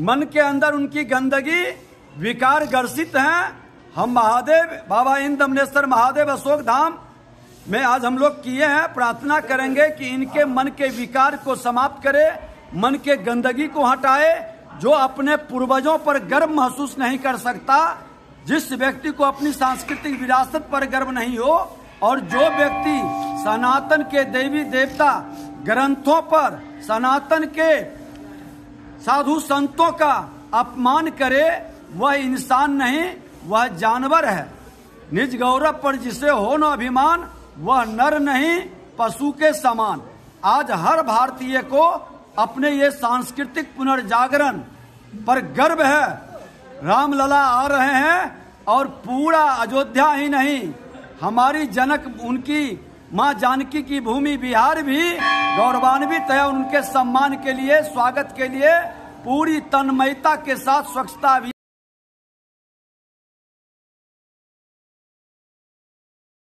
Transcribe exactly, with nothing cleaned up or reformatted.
मन के अंदर उनकी गंदगी विकार ग्रसित हैं। हम महादेव बाबा इन दमनेश्वर महादेव अशोक धाम में आज हम लोग किए हैं, प्रार्थना करेंगे कि इनके मन के विकार को समाप्त करे, मन के गंदगी को हटाए। जो अपने पूर्वजों पर गर्व महसूस नहीं कर सकता, जिस व्यक्ति को अपनी सांस्कृतिक विरासत पर गर्व नहीं हो, और जो व्यक्ति सनातन के देवी देवता ग्रंथों पर, सनातन के साधु संतों का अपमान करे, वह इंसान नहीं, वह जानवर है। निज गौरव पर जिसे हो न अभिमान, वह नर नहीं पशु के समान। आज हर भारतीय को अपने ये सांस्कृतिक पुनर्जागरण पर गर्व है। रामलला आ रहे हैं और पूरा अयोध्या ही नहीं, हमारी जनक, उनकी माँ जानकी की भूमि बिहार भी गौरवान्वित है। उनके सम्मान के लिए, स्वागत के लिए पूरी तन्मयता के साथ स्वच्छता अभियान